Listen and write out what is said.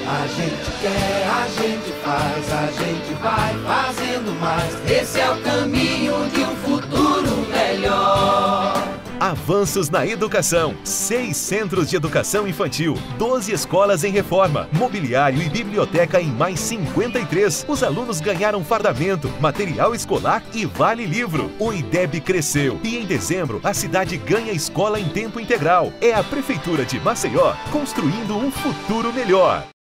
A gente quer, a gente faz, a gente vai fazendo mais. Esse é o caminho de um futuro melhor. Avanços na educação. 6 centros de educação infantil, 12 escolas em reforma, mobiliário e biblioteca em mais 53. Os alunos ganharam fardamento, material escolar e vale livro. O IDEB cresceu e em dezembro a cidade ganha escola em tempo integral. É a Prefeitura de Maceió construindo um futuro melhor.